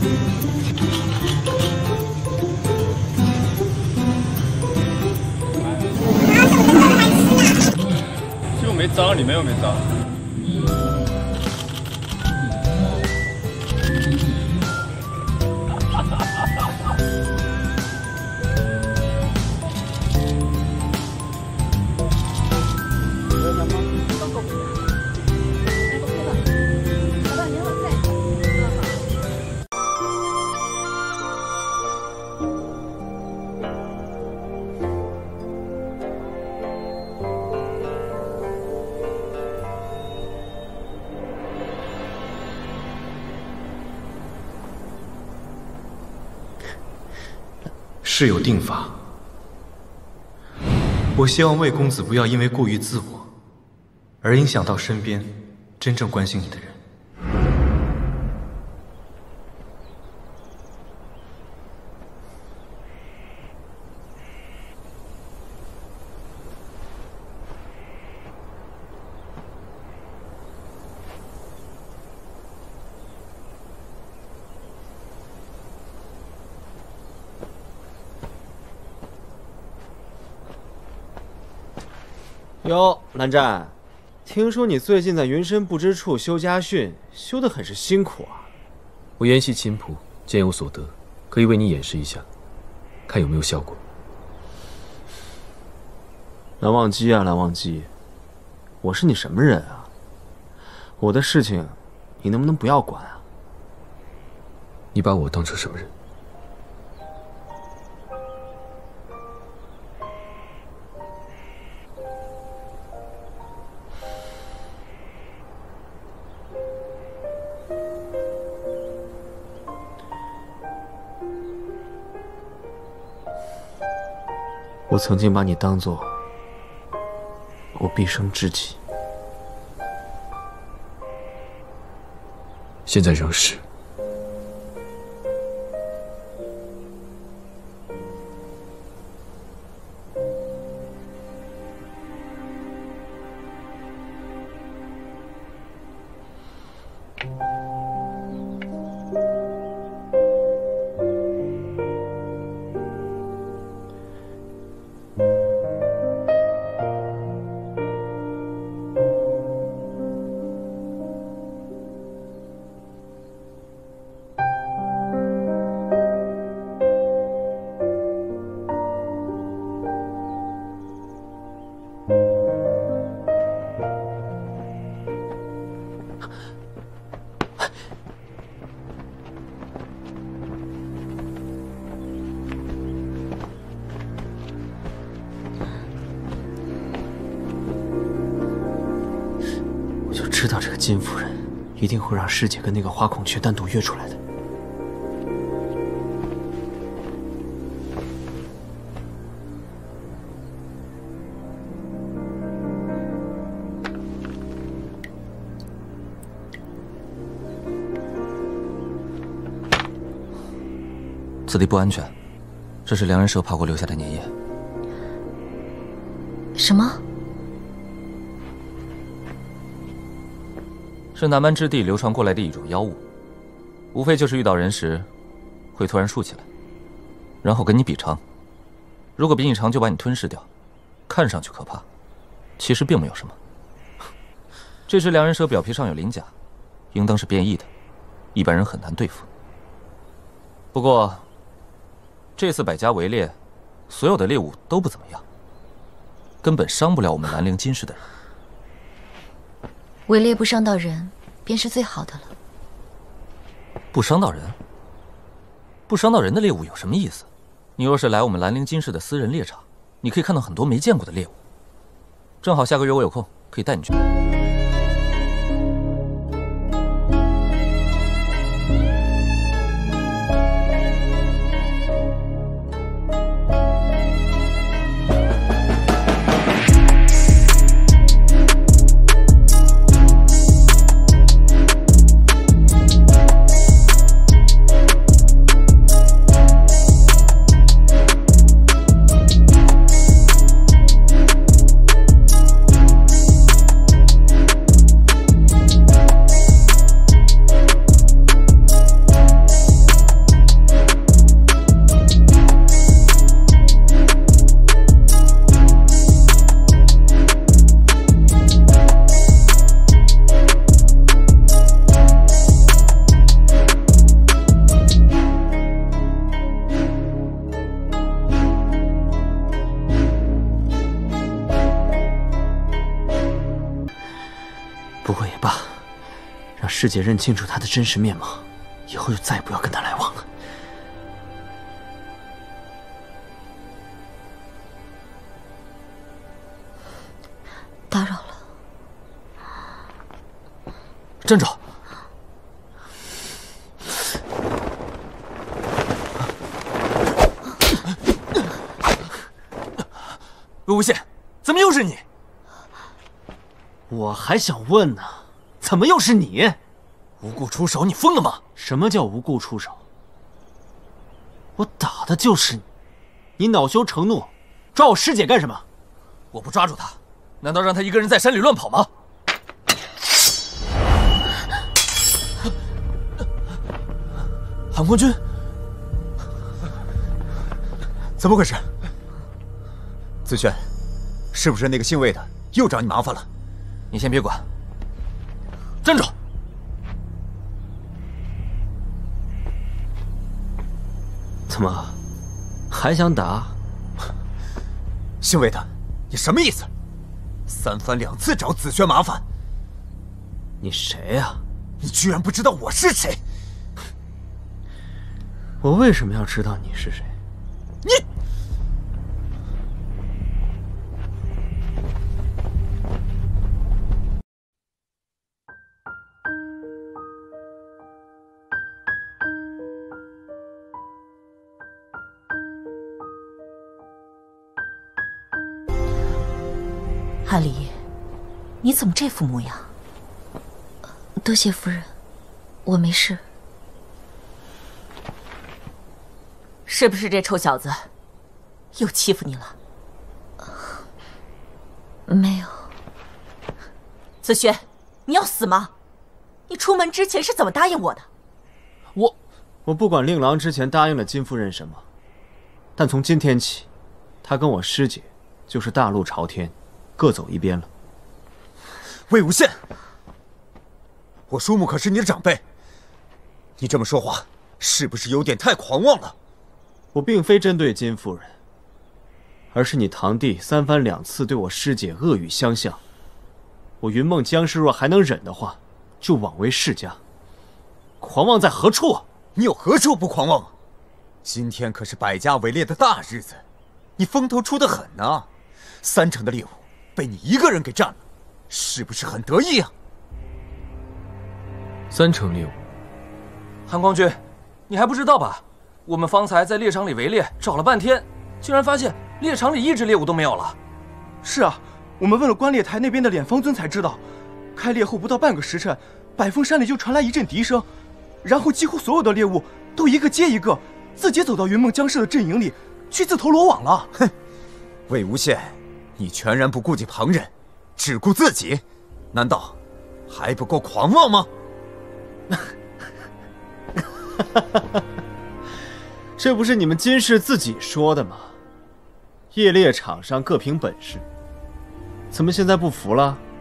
又没脏，里面又没脏。 事有定法。我希望魏公子不要因为过于自我，而影响到身边真正关心你的人。 哟，蓝湛，听说你最近在云深不知处修家训，修得很是辛苦啊。 我研习琴谱，渐有所得，可以为你演示一下，看有没有效果。 蓝忘机啊，蓝忘机，我是你什么人啊？我的事情，你能不能不要管啊？ 你把我当成什么人？ 我曾经把你当作我毕生知己， 现在仍是。 知道这个金夫人一定会让师姐跟那个花孔雀单独约出来的。 此地不安全，这是良人蛇爬过留下的粘液。 什么？ 是南蛮之地流传过来的一种妖物，无非就是遇到人时，会突然竖起来，然后跟你比长。如果比你长，就把你吞噬掉。看上去可怕，其实并没有什么。这只良人蛇表皮上有鳞甲，应当是变异的，一般人很难对付。不过，这次百家围猎，所有的猎物都不怎么样，根本伤不了我们兰陵金氏的人。 围猎不伤到人，便是最好的了。 不伤到人？不伤到人的猎物有什么意思？你若是来我们兰陵金氏的私人猎场，你可以看到很多没见过的猎物。正好下个月我有空，可以带你去。 师姐认清楚他的真实面貌，以后就再也不要跟他来往了。 打扰了。 站住！魏无羡，怎么又是你？ 我还想问呢，怎么又是你？ 无故出手，你疯了吗？ 什么叫无故出手？我打的就是你，你恼羞成怒，抓我师姐干什么？ 我不抓住他，难道让他一个人在山里乱跑吗？韩光君， 怎么回事？子轩，是不是那个姓魏的又找你麻烦了？ 你先别管，站住！ 怎么，还想打？ 姓魏的，你什么意思？三番两次找子轩麻烦。 你谁呀？ 你居然不知道我是谁？ 我为什么要知道你是谁？ 你！ 阿离，你怎么这副模样？ 多谢夫人，我没事。 是不是这臭小子又欺负你了？ 没有。 子轩，你要死吗？你出门之前是怎么答应我的？ 我不管令郎之前答应了金夫人什么，但从今天起，他跟我师姐就是大路朝天，各走一边了。 魏无羡，我叔母可是你的长辈，你这么说话是不是有点太狂妄了？ 我并非针对金夫人，而是你堂弟三番两次对我师姐恶语相向，我云梦江氏若还能忍的话，就枉为世家。狂妄在何处？ 你有何处不狂妄啊？今天可是百家围猎的大日子，你风头出得很呐，3成的猎物被你一个人给占了，是不是很得意啊 ？3成猎物。 韩光君，你还不知道吧？我们方才在猎场里围猎，找了半天，竟然发现猎场里一只猎物都没有了。 是啊，我们问了观猎台那边的敛方尊才知道，开猎后不到半个时辰，百峰山里就传来一阵笛声，然后几乎所有的猎物都一个接一个，自己走到云梦江氏的阵营里去自投罗网了。 哼，魏无羡，你全然不顾及旁人，只顾自己，难道还不够狂妄吗？ 这不是你们金氏自己说的吗？夜猎场上各凭本事，怎么现在不服了？